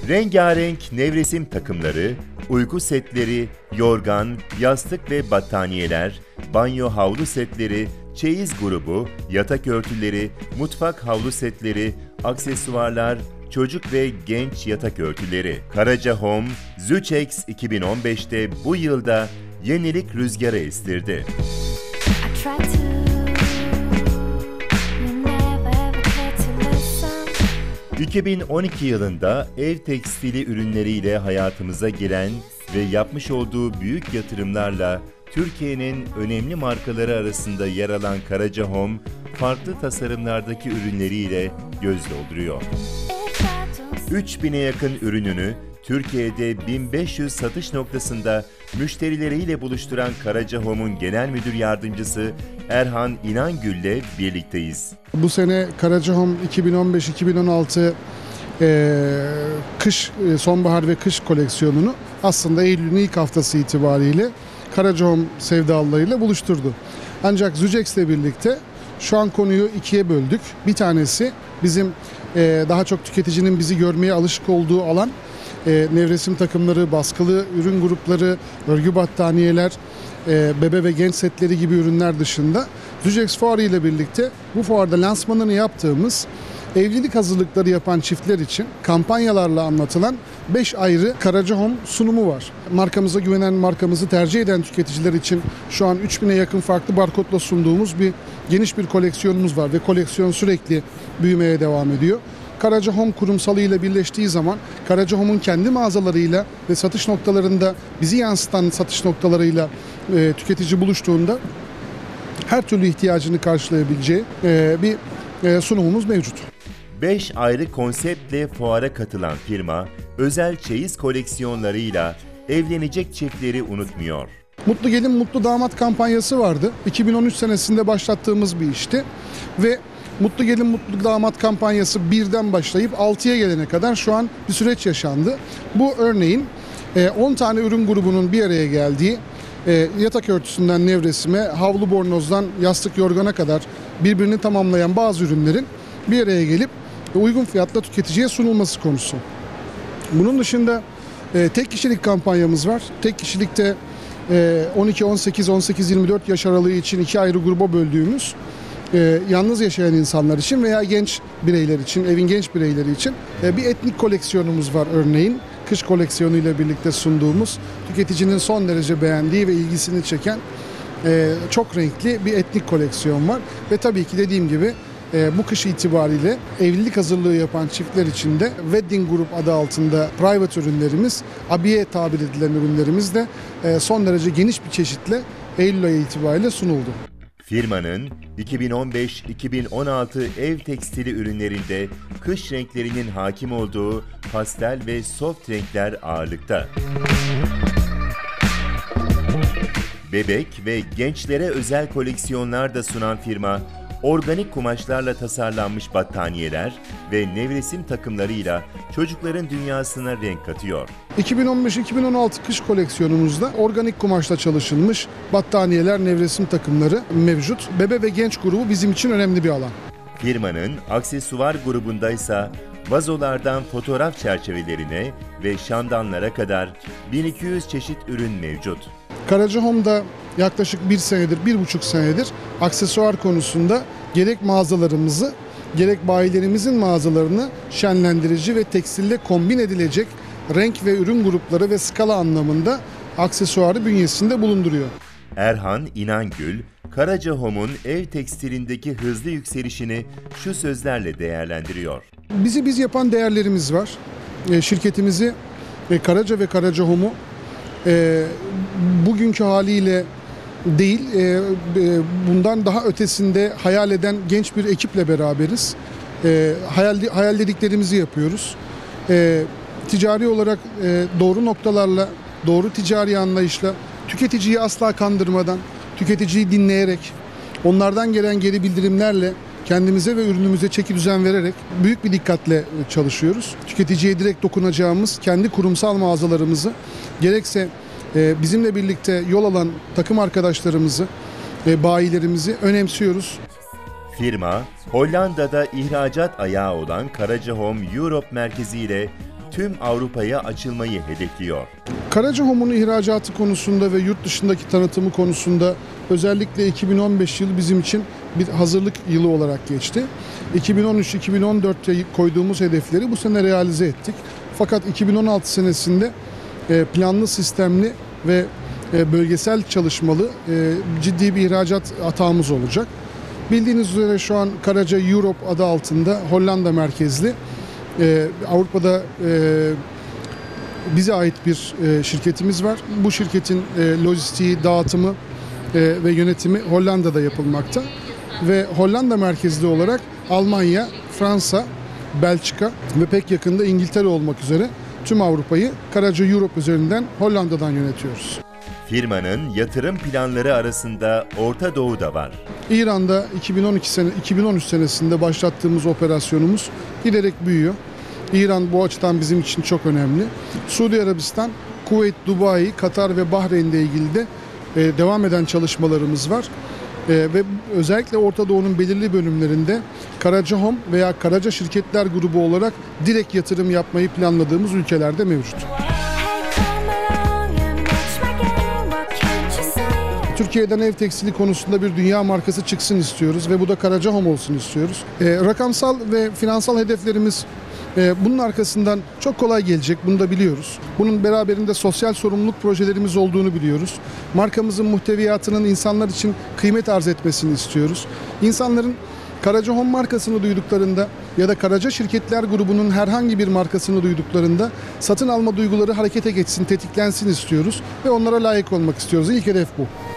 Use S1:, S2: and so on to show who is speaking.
S1: Rengarenk nevresim takımları, uyku setleri, yorgan, yastık ve battaniyeler, banyo havlu setleri, çeyiz grubu, yatak örtüleri, mutfak havlu setleri, aksesuarlar, çocuk ve genç yatak örtüleri. Karaca Home, Zucex 2015'te bu yılda yenilik rüzgarı estirdi. 2012 yılında ev tekstili ürünleriyle hayatımıza giren ve yapmış olduğu büyük yatırımlarla Türkiye'nin önemli markaları arasında yer alan Karaca Home, farklı tasarımlardaki ürünleriyle göz dolduruyor. 3000'e yakın ürününü Türkiye'de 1500 satış noktasında müşterileriyle buluşturan Karaca Home'un Genel Müdür Yardımcısı Erhan İnangül'le birlikteyiz.
S2: Bu sene Karaca Home 2015-2016 sonbahar ve kış koleksiyonunu aslında Eylül'ün ilk haftası itibariyle Karaca Home sevdalılarıyla buluşturdu. Ancak Zücex'le birlikte şu an konuyu ikiye böldük. Bir tanesi bizim daha çok tüketicinin bizi görmeye alışık olduğu alan, nevresim takımları, baskılı ürün grupları, örgü battaniyeler, bebe ve genç setleri gibi ürünler dışında Zucex Fuarı ile birlikte bu fuarda lansmanını yaptığımız evlilik hazırlıkları yapan çiftler için kampanyalarla anlatılan 5 ayrı Karaca Home sunumu var. Markamıza güvenen, markamızı tercih eden tüketiciler için şu an 3000'e yakın farklı barkodla sunduğumuz geniş bir koleksiyonumuz var ve koleksiyon sürekli büyümeye devam ediyor. Karaca Home kurumsalı ile birleştiği zaman Karaca Home'un kendi mağazalarıyla ve satış noktalarında bizi yansıtan satış noktalarıyla tüketici buluştuğunda her türlü ihtiyacını karşılayabileceği bir sunumumuz mevcut.
S1: 5 ayrı konseptle fuara katılan firma, özel çeyiz koleksiyonlarıyla evlenecek çiftleri unutmuyor.
S2: Mutlu Gelin Mutlu Damat kampanyası vardı. 2013 senesinde başlattığımız bir işti ve Mutlu Gelin Mutlu Damat kampanyası 1'den başlayıp 6'ya gelene kadar şu an bir süreç yaşandı. Bu örneğin 10 tane ürün grubunun bir araya geldiği, yatak örtüsünden nevresime, havlu bornozdan yastık yorgana kadar birbirini tamamlayan bazı ürünlerin bir araya gelip uygun fiyatla tüketiciye sunulması konusu. Bunun dışında tek kişilik kampanyamız var. Tek kişilikte 12, 18, 18-24 yaş aralığı için 2 ayrı gruba böldüğümüz yalnız yaşayan insanlar için veya genç bireyler için, evin genç bireyleri için bir etnik koleksiyonumuz var örneğin. Kış koleksiyonu ile birlikte sunduğumuz, tüketicinin son derece beğendiği ve ilgisini çeken çok renkli bir etnik koleksiyon var. Ve tabii ki dediğim gibi bu kış itibariyle evlilik hazırlığı yapan çiftler için de Wedding Group adı altında private ürünlerimiz, abiye tabir edilen ürünlerimiz de son derece geniş bir çeşitle Eylül ayı itibariyle sunuldu.
S1: Firmanın 2015-2016 ev tekstili ürünlerinde kış renklerinin hakim olduğu pastel ve soft renkler ağırlıkta. Bebek ve gençlere özel koleksiyonlar da sunan firma, organik kumaşlarla tasarlanmış battaniyeler ve nevresim takımlarıyla çocukların dünyasına renk katıyor.
S2: 2015-2016 kış koleksiyonumuzda organik kumaşla çalışılmış battaniyeler, nevresim takımları mevcut. Bebe ve genç grubu bizim için önemli bir alan.
S1: Firmanın aksesuar grubundaysa vazolardan fotoğraf çerçevelerine ve şamdanlara kadar 1200 çeşit ürün mevcut.
S2: Karaca Home'da yaklaşık 1,5 senedir aksesuar konusunda gerek mağazalarımızı, gerek bayilerimizin mağazalarını şenlendirici ve tekstille kombin edilecek renk ve ürün grupları ve skala anlamında aksesuarı bünyesinde bulunduruyor.
S1: Erhan İnangül, Karaca Home'un ev tekstilindeki hızlı yükselişini şu sözlerle değerlendiriyor.
S2: Bizi biz yapan değerlerimiz var. Şirketimizi, Karaca ve Karaca Home'u bugünkü haliyle değil, bundan daha ötesinde hayal eden genç bir ekiple beraberiz. Hayallediklerimizi yapıyoruz. Ticari olarak doğru noktalarla, doğru ticari anlayışla, tüketiciyi asla kandırmadan, tüketiciyi dinleyerek, onlardan gelen geri bildirimlerle kendimize ve ürünümüze çeki düzen vererek büyük bir dikkatle çalışıyoruz. Tüketiciye direkt dokunacağımız kendi kurumsal mağazalarımızı, gerekse bizimle birlikte yol alan takım arkadaşlarımızı, bayilerimizi önemsiyoruz.
S1: Firma, Hollanda'da ihracat ayağı olan Karaca Home Europe merkeziyle tüm Avrupa'ya açılmayı hedefliyor.
S2: Karaca-Hom'un ihracatı konusunda ve yurt dışındaki tanıtımı konusunda özellikle 2015 yılı bizim için bir hazırlık yılı olarak geçti. 2013-2014'te koyduğumuz hedefleri bu sene realize ettik. Fakat 2016 senesinde planlı, sistemli ve bölgesel çalışmalı ciddi bir ihracat atağımız olacak. Bildiğiniz üzere şu an Karaca Europe adı altında Hollanda merkezli Avrupa'da bize ait bir şirketimiz var. Bu şirketin lojistiği, dağıtımı ve yönetimi Hollanda'da yapılmakta. Ve Hollanda merkezli olarak Almanya, Fransa, Belçika ve pek yakında İngiltere olmak üzere tüm Avrupa'yı Karaca Europe üzerinden Hollanda'dan yönetiyoruz.
S1: Firmanın yatırım planları arasında Orta Doğu da var.
S2: İran'da 2013 senesinde başlattığımız operasyonumuz giderek büyüyor. İran bu açıdan bizim için çok önemli. Suudi Arabistan, Kuveyt, Dubai, Katar ve Bahreyn'le ilgili de devam eden çalışmalarımız var. Ve özellikle Orta Doğu'nun belirli bölümlerinde Karaca-Hom veya Karaca Şirketler Grubu olarak direkt yatırım yapmayı planladığımız ülkelerde mevcut. Türkiye'den ev tekstili konusunda bir dünya markası çıksın istiyoruz ve bu da Karaca-Hom olsun istiyoruz. Rakamsal ve finansal hedeflerimiz bunun arkasından çok kolay gelecek, bunu da biliyoruz. Bunun beraberinde sosyal sorumluluk projelerimiz olduğunu biliyoruz. Markamızın muhteviyatının insanlar için kıymet arz etmesini istiyoruz. İnsanların Karaca-Hom markasını duyduklarında ya da Karaca Şirketler Grubu'nun herhangi bir markasını duyduklarında satın alma duyguları harekete geçsin, tetiklensin istiyoruz ve onlara layık olmak istiyoruz. İlk hedef bu.